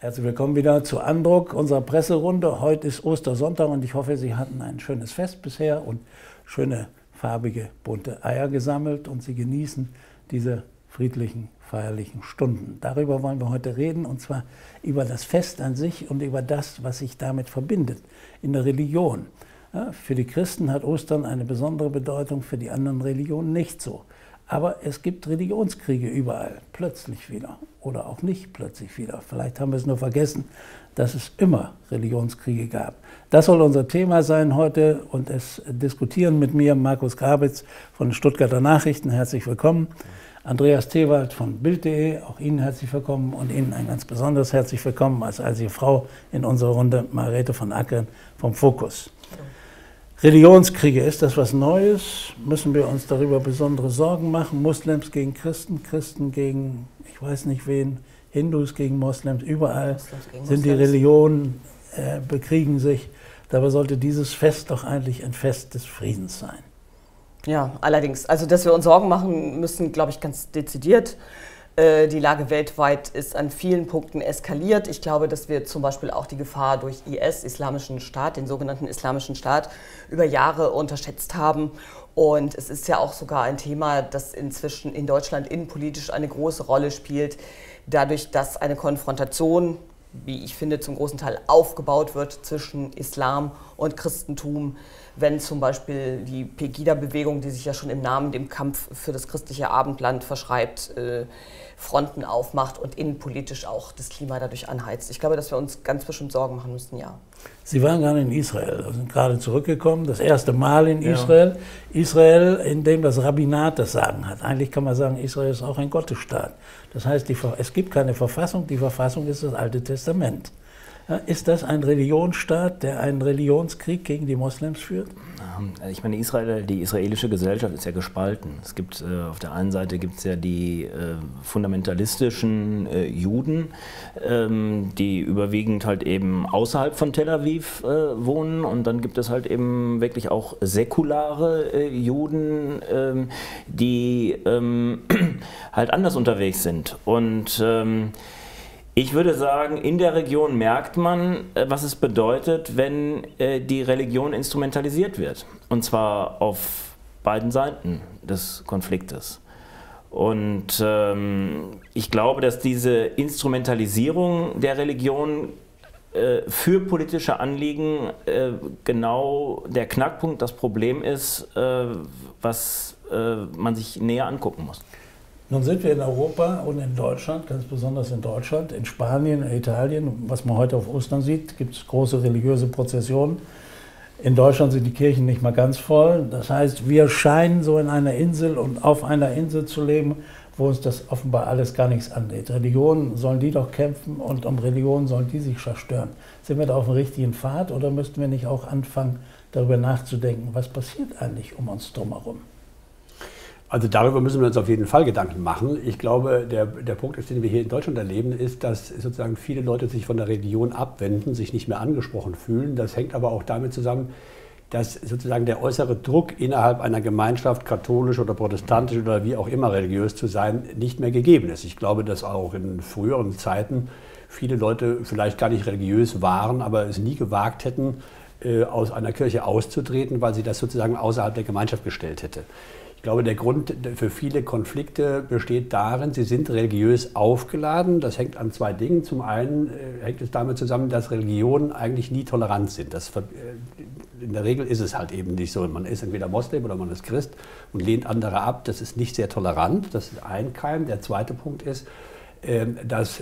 Herzlich willkommen wieder zu Andruck unserer Presserunde. Heute ist Ostersonntag und ich hoffe, Sie hatten ein schönes Fest bisher und schöne farbige, bunte Eier gesammelt und Sie genießen diese friedlichen, feierlichen Stunden. Darüber wollen wir heute reden, und zwar über das Fest an sich und über das, was sich damit verbindet in der Religion. Ja, für die Christen hat Ostern eine besondere Bedeutung, für die anderen Religionen nicht so. Aber es gibt Religionskriege überall, plötzlich wieder oder auch nicht plötzlich wieder. Vielleicht haben wir es nur vergessen, dass es immer Religionskriege gab. Das soll unser Thema sein heute, und es diskutieren mit mir Markus Grabitz von den Stuttgarter Nachrichten. Herzlich willkommen. Andreas Thewald von Bild.de, auch Ihnen herzlich willkommen, und Ihnen ein ganz besonderes herzlich willkommen als einzige Frau in unserer Runde, Margarete von Ackern vom Fokus. Religionskriege, ist das was Neues? Müssen wir uns darüber besondere Sorgen machen? Muslims gegen Christen, Christen gegen, ich weiß nicht wen, Hindus gegen Moslems, überall sind die Religionen, bekriegen sich. Dabei sollte dieses Fest doch eigentlich ein Fest des Friedens sein. Ja, allerdings. Also, dass wir uns Sorgen machen müssen, glaube ich, ganz dezidiert. Die Lage weltweit ist an vielen Punkten eskaliert. Ich glaube, dass wir zum Beispiel auch die Gefahr durch IS, Islamischen Staat, den sogenannten Islamischen Staat, über Jahre unterschätzt haben. Und es ist ja auch sogar ein Thema, das inzwischen in Deutschland innenpolitisch eine große Rolle spielt, dadurch, dass eine Konfrontation, wie ich finde, zum großen Teil aufgebaut wird zwischen Islam und Christentum, wenn zum Beispiel die Pegida-Bewegung, die sich ja schon im Namen dem Kampf für das christliche Abendland verschreibt, Fronten aufmacht und innenpolitisch auch das Klima dadurch anheizt. Ich glaube, dass wir uns ganz bestimmt Sorgen machen müssen, ja. Sie waren gerade in Israel, sind gerade zurückgekommen, das erste Mal in Israel. Ja. Israel, in dem das Rabbinat das Sagen hat. Eigentlich kann man sagen, Israel ist auch ein Gottesstaat. Das heißt, es gibt keine Verfassung, die Verfassung ist das Alte Testament. Ist das ein Religionsstaat, der einen Religionskrieg gegen die Moslems führt? Ich meine, die israelische Gesellschaft ist ja gespalten. Es gibt auf der einen Seite gibt es ja die fundamentalistischen Juden, die überwiegend halt eben außerhalb von Tel Aviv wohnen, und dann gibt es halt eben wirklich auch säkulare Juden, die halt anders unterwegs sind. Und ich würde sagen, in der Region merkt man, was es bedeutet, wenn die Religion instrumentalisiert wird. Und zwar auf beiden Seiten des Konfliktes. Und ich glaube, dass diese Instrumentalisierung der Religion für politische Anliegen genau der Knackpunkt, das Problem ist, was man sich näher angucken muss. Nun sind wir in Europa und in Deutschland, ganz besonders in Deutschland, in Spanien, in Italien, was man heute auf Ostern sieht, gibt es große religiöse Prozessionen. In Deutschland sind die Kirchen nicht mal ganz voll. Das heißt, wir scheinen so in einer Insel und auf einer Insel zu leben, wo uns das offenbar alles gar nichts angeht. Religionen sollen die doch kämpfen, und um Religionen sollen die sich zerstören. Sind wir da auf dem richtigen Pfad, oder müssten wir nicht auch anfangen, darüber nachzudenken, was passiert eigentlich um uns drumherum? Also darüber müssen wir uns auf jeden Fall Gedanken machen. Ich glaube, der Punkt, den wir hier in Deutschland erleben, ist, dass sozusagen viele Leute sich von der Religion abwenden, sich nicht mehr angesprochen fühlen. Das hängt aber auch damit zusammen, dass sozusagen der äußere Druck innerhalb einer Gemeinschaft, katholisch oder protestantisch oder wie auch immer religiös zu sein, nicht mehr gegeben ist. Ich glaube, dass auch in früheren Zeiten viele Leute vielleicht gar nicht religiös waren, aber es nie gewagt hätten, aus einer Kirche auszutreten, weil sie das sozusagen außerhalb der Gemeinschaft gestellt hätte. Ich glaube, der Grund für viele Konflikte besteht darin, sie sind religiös aufgeladen. Das hängt an zwei Dingen. Zum einen hängt es damit zusammen, dass Religionen eigentlich nie tolerant sind. In der Regel ist es halt eben nicht so. Man ist entweder Moslem oder man ist Christ und lehnt andere ab. Das ist nicht sehr tolerant. Das ist ein Keim. Der zweite Punkt ist, dass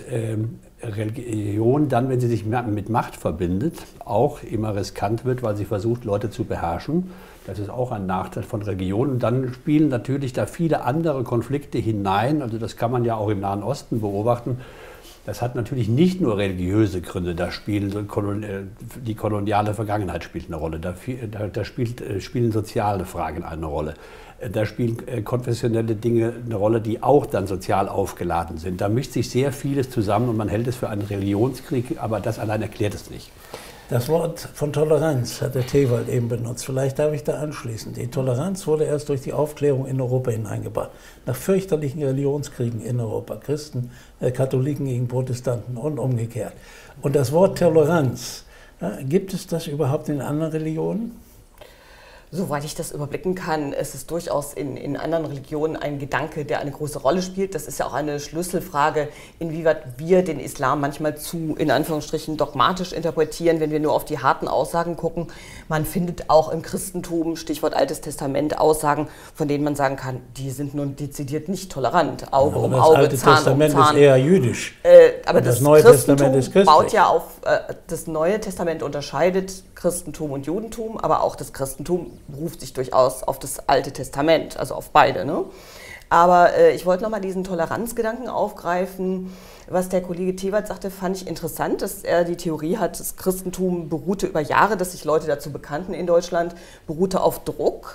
Religion dann, wenn sie sich mit Macht verbindet, auch immer riskant wird, weil sie versucht, Leute zu beherrschen. Das ist auch ein Nachteil von Religion. Und dann spielen natürlich da viele andere Konflikte hinein. Also das kann man ja auch im Nahen Osten beobachten. Das hat natürlich nicht nur religiöse Gründe. Da spielen die koloniale Vergangenheit spielt eine Rolle. Da spielen soziale Fragen eine Rolle. Da spielen konfessionelle Dinge eine Rolle, die auch dann sozial aufgeladen sind. Da mischt sich sehr vieles zusammen und man hält es für einen Religionskrieg, aber das allein erklärt es nicht. Das Wort von Toleranz hat der Thewald eben benutzt. Vielleicht darf ich da anschließen. Die Toleranz wurde erst durch die Aufklärung in Europa hineingebracht. Nach fürchterlichen Religionskriegen in Europa. Christen, Katholiken gegen Protestanten und umgekehrt. Und das Wort Toleranz, gibt es das überhaupt in anderen Religionen? Soweit ich das überblicken kann, ist es durchaus in anderen Religionen ein Gedanke, der eine große Rolle spielt. Das ist ja auch eine Schlüsselfrage, inwieweit wir den Islam manchmal zu, in Anführungsstrichen, dogmatisch interpretieren, wenn wir nur auf die harten Aussagen gucken. Man findet auch im Christentum, Stichwort Altes Testament, Aussagen, von denen man sagen kann, die sind nun dezidiert nicht tolerant. Auge um Auge, Zahn um Zahn. Das Alte Testament ist eher jüdisch. Aber das Neue Testament ist christlich. Baut ja auf, das Neue Testament unterscheidet Christentum und Judentum, aber auch das Christentum beruft sich durchaus auf das Alte Testament, also auf beide. Ne? Aber ich wollte nochmal diesen Toleranzgedanken aufgreifen. Was der Kollege Thewald sagte, fand ich interessant, dass er die Theorie hat, das Christentum beruhte über Jahre, dass sich Leute dazu bekannten in Deutschland, beruhte auf Druck.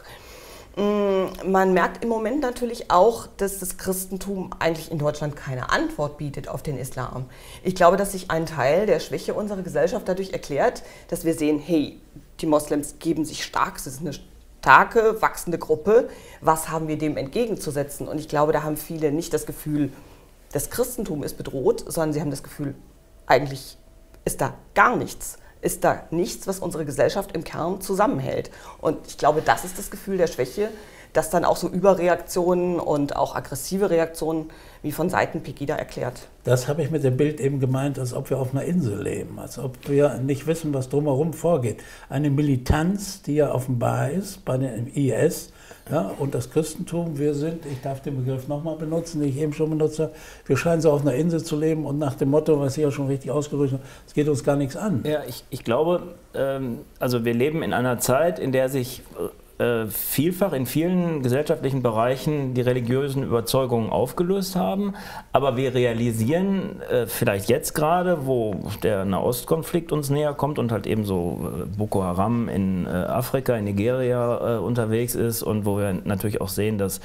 Man merkt im Moment natürlich auch, dass das Christentum eigentlich in Deutschland keine Antwort bietet auf den Islam. Ich glaube, dass sich ein Teil der Schwäche unserer Gesellschaft dadurch erklärt, dass wir sehen, hey, die Moslems geben sich stark, es ist eine starke, wachsende Gruppe, was haben wir dem entgegenzusetzen? Und ich glaube, da haben viele nicht das Gefühl, das Christentum ist bedroht, sondern sie haben das Gefühl, eigentlich ist da gar nichts. Ist da nichts, was unsere Gesellschaft im Kern zusammenhält. Und ich glaube, das ist das Gefühl der Schwäche, das dann auch so Überreaktionen und auch aggressive Reaktionen wie von Seiten Pegida erklärt. Das habe ich mit dem Bild eben gemeint, als ob wir auf einer Insel leben, als ob wir nicht wissen, was drumherum vorgeht. Eine Militanz, die ja offenbar ist bei dem IS, ja, und das Christentum, wir sind, ich darf den Begriff nochmal benutzen, den ich eben schon benutzt habe, wir scheinen so auf einer Insel zu leben und nach dem Motto, was Sie ja schon richtig ausgedrückt haben, es geht uns gar nichts an. Ja, ich glaube, also wir leben in einer Zeit, in der sich vielfach in vielen gesellschaftlichen Bereichen die religiösen Überzeugungen aufgelöst haben, aber wir realisieren vielleicht jetzt gerade, wo der Nahostkonflikt uns näher kommt und halt eben so Boko Haram in Afrika, in Nigeria unterwegs ist und wo wir natürlich auch sehen, dass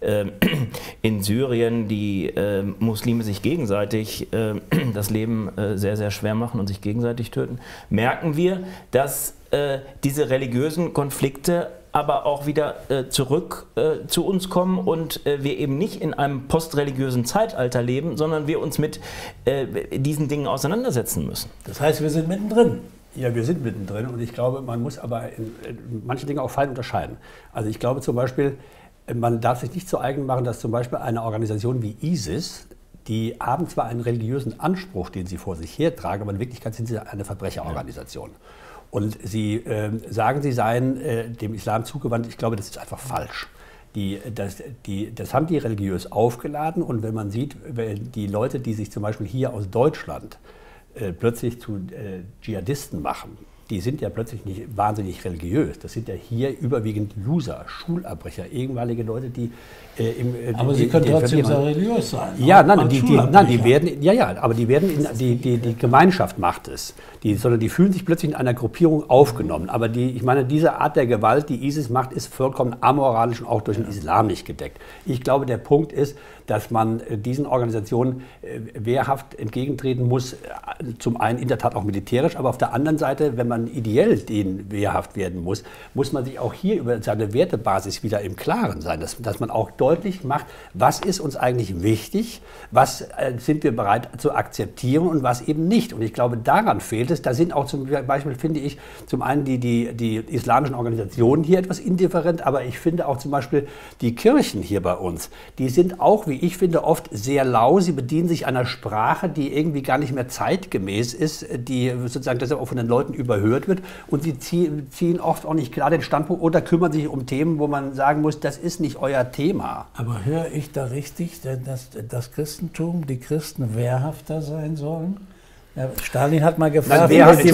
in Syrien die Muslime sich gegenseitig das Leben sehr, sehr schwer machen und sich gegenseitig töten, merken wir, dass diese religiösen Konflikte aber auch wieder zurück zu uns kommen und wir eben nicht in einem postreligiösen Zeitalter leben, sondern wir uns mit diesen Dingen auseinandersetzen müssen. Das heißt, wir sind mittendrin. Ja, wir sind mittendrin und ich glaube, man muss aber in manchen Dingen auch fein unterscheiden. Also ich glaube zum Beispiel, man darf sich nicht zu eigen machen, dass zum Beispiel eine Organisation wie ISIS, die haben zwar einen religiösen Anspruch, den sie vor sich hertragen, aber in Wirklichkeit sind sie eine Verbrecherorganisation. Ja. Und sie sagen, sie seien dem Islam zugewandt. Ich glaube, das ist einfach falsch. Das haben die religiös aufgeladen. Und wenn man sieht, die Leute, die sich zum Beispiel hier aus Deutschland plötzlich zu Dschihadisten machen, die sind ja plötzlich nicht wahnsinnig religiös. Das sind ja hier überwiegend Loser, Schulabbrecher, ehemalige Leute, die aber sie können trotzdem sehr religiös sein. Ja, nein, die werden, aber die werden, die Gemeinschaft macht es. Sondern die fühlen sich plötzlich in einer Gruppierung aufgenommen. Aber ich meine, diese Art der Gewalt, die ISIS macht, ist vollkommen amoralisch und auch durch den Islam nicht gedeckt. Ich glaube, der Punkt ist, dass man diesen Organisationen wehrhaft entgegentreten muss, zum einen in der Tat auch militärisch, aber auf der anderen Seite, wenn man ideell denen wehrhaft werden muss, muss man sich auch hier über seine Wertebasis wieder im Klaren sein, dass man auch deutlich macht, was ist uns eigentlich wichtig, was sind wir bereit zu akzeptieren und was eben nicht. Und ich glaube, daran fehlt es. Da sind auch zum Beispiel, finde ich, zum einen die islamischen Organisationen hier etwas indifferent, aber ich finde auch zum Beispiel die Kirchen hier bei uns, die sind auch, wie ich finde, oft sehr lau. Sie bedienen sich einer Sprache, die irgendwie gar nicht mehr zeitgemäß ist, die sozusagen deshalb auch von den Leuten überhört wird. Und sie ziehen oft auch nicht klar den Standpunkt oder kümmern sich um Themen, wo man sagen muss, das ist nicht euer Thema. Aber höre ich da richtig, dass das Christentum, die Christen wehrhafter sein sollen? Ja, Stalin hat mal gefragt,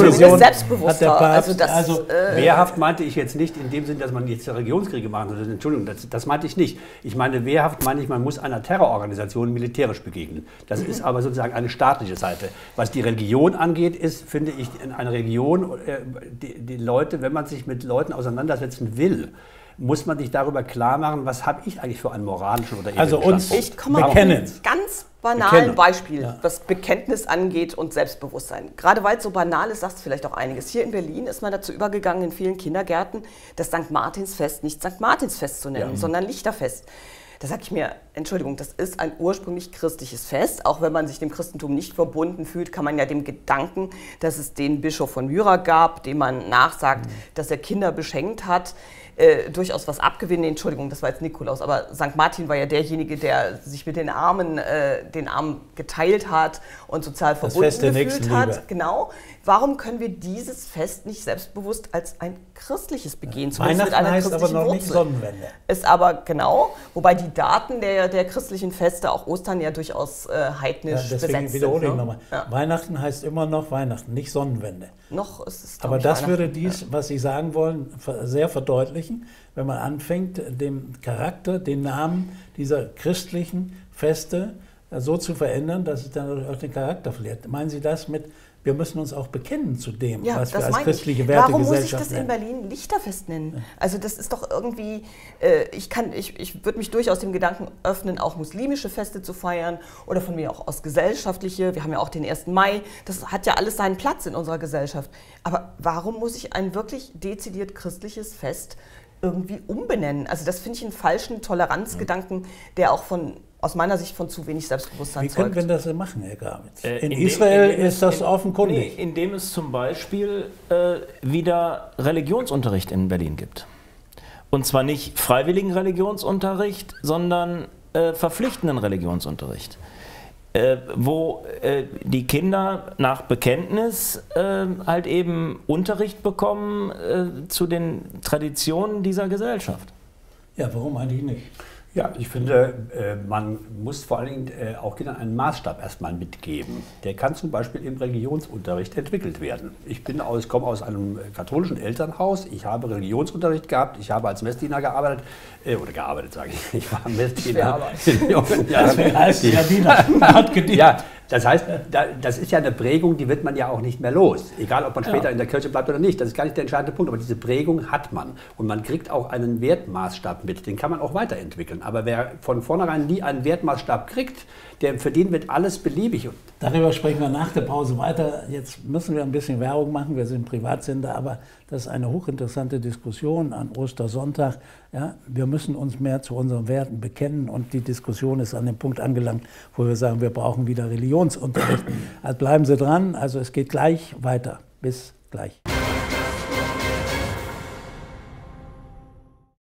wehrhaft meinte ich jetzt nicht in dem Sinn, dass man jetzt Religionskriege machen soll. Entschuldigung, das meinte ich nicht. Ich meine, wehrhaft meine ich, man muss einer Terrororganisation militärisch begegnen. Das ist aber sozusagen eine staatliche Seite. Was die Religion angeht, ist, finde ich, in einer Religion, die Leute, wenn man sich mit Leuten auseinandersetzen will, muss man sich darüber klar machen, was habe ich eigentlich für einen moralischen oder Also ethischen uns Standpunkt. Ich komme mal auf ein ganz banalen Beispiel, was Bekenntnis angeht und Selbstbewusstsein. Gerade weil es so banal ist, sagt es vielleicht auch einiges. Hier in Berlin ist man dazu übergegangen, in vielen Kindergärten das St. Martinsfest nicht St. Martinsfest zu nennen, sondern Lichterfest. Da sage ich mir, Entschuldigung, das ist ein ursprünglich christliches Fest. Auch wenn man sich dem Christentum nicht verbunden fühlt, kann man ja dem Gedanken, dass es den Bischof von Myra gab, dem man nachsagt, dass er Kinder beschenkt hat, durchaus was abgewinnen. Entschuldigung, das war jetzt Nikolaus, aber St. Martin war ja derjenige, der sich mit den Armen geteilt hat und sozial verbunden gefühlt hat. Genau. Warum können wir dieses Fest nicht selbstbewusst als ein christliches begehen? Weihnachten mit einer heißt aber noch nicht Sonnenwende. Ist aber genau, wobei die Daten der christlichen Feste, auch Ostern, ja durchaus heidnisch besetzt sind. Deswegen wiederhole ich nochmal. Ja. Weihnachten heißt immer noch Weihnachten, nicht Sonnenwende. Noch ist es, aber das würde dies, was Sie sagen wollen, sehr verdeutlichen, wenn man anfängt, den Charakter, den Namen dieser christlichen Feste so zu verändern, dass es dann auch den Charakter verliert. Meinen Sie das mit, wir müssen uns auch bekennen zu dem, was wir als christliche Wertegesellschaft nennen? Warum muss ich das in Berlin Lichterfest nennen? Also das ist doch irgendwie, ich würde mich durchaus dem Gedanken öffnen, auch muslimische Feste zu feiern oder von mir auch aus gesellschaftliche. Wir haben ja auch den 1. Mai. Das hat ja alles seinen Platz in unserer Gesellschaft. Aber warum muss ich ein wirklich dezidiert christliches Fest irgendwie umbenennen? Also das finde ich einen falschen Toleranzgedanken, der auch aus meiner Sicht von zu wenig Selbstbewusstsein zeugt. Wie können wir das machen, Herr Grawitz? In Israel ist das offenkundig. Indem es zum Beispiel wieder Religionsunterricht in Berlin gibt. Und zwar nicht freiwilligen Religionsunterricht, sondern verpflichtenden Religionsunterricht. Wo die Kinder nach Bekenntnis halt eben Unterricht bekommen zu den Traditionen dieser Gesellschaft. Ja, warum eigentlich nicht? Ja, ich finde, man muss vor allen Dingen auch Kindern einen Maßstab erstmal mitgeben. Der kann zum Beispiel im Religionsunterricht entwickelt werden. Ich komme aus einem katholischen Elternhaus, ich habe Religionsunterricht gehabt, ich habe als Messdiener gearbeitet, sage ich, ich war Messdiener. Ja, das heißt, das ist ja eine Prägung, die wird man ja auch nicht mehr los. Egal, ob man später in der Kirche bleibt oder nicht, das ist gar nicht der entscheidende Punkt. Aber diese Prägung hat man. Und man kriegt auch einen Wertmaßstab mit, den kann man auch weiterentwickeln. Aber wer von vornherein nie einen Wertmaßstab kriegt, für den wird alles beliebig. Darüber sprechen wir nach der Pause weiter. Jetzt müssen wir ein bisschen Werbung machen, wir sind Privatsender, aber das ist eine hochinteressante Diskussion an Ostersonntag. Ja, wir müssen uns mehr zu unseren Werten bekennen und die Diskussion ist an dem Punkt angelangt, wo wir sagen, wir brauchen wieder Religionsunterricht. Also bleiben Sie dran, also es geht gleich weiter. Bis gleich.